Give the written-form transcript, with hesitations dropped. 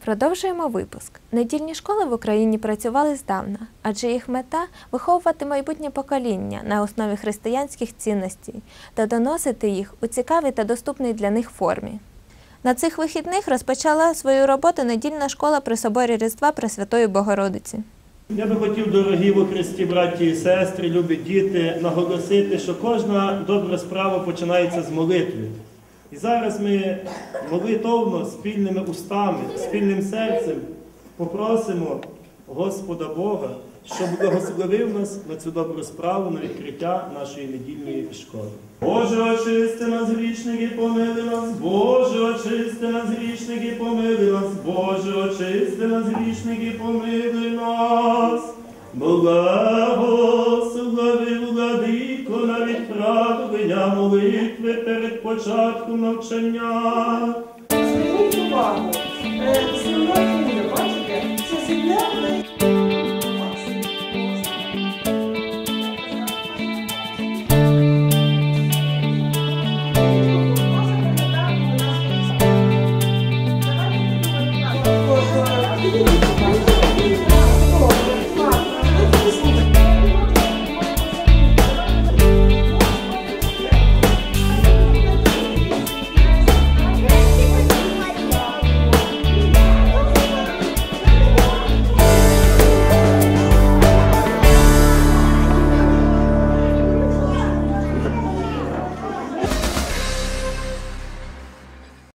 Продовжуємо випуск. Недільні школи в Україні працювали здавна, адже їх мета – виховувати майбутнє покоління на основі християнських цінностей та доносити їх у цікавій та доступній для них формі. На цих вихідних розпочала свою роботу недільна школа при соборі Різдва Пресвятої Богородиці. Я би хотів, дорогі у Христі, браті і сестри, любі діти, наголосити, що кожна добра справа починається з молитви. І зараз ми молитовно, спільними устами, спільним серцем попросимо Господа Бога, щоб благословив нас на цю добру справу, на відкриття нашої недільної школи. Боже, очисти нас, грішники, помили нас, Боже, очисти нас, грішники, помили нас, Боже, очисти нас, грішники, помили нас. Благослови, владико, на відправлення молитви перед початком навчання. Зверніть увагу,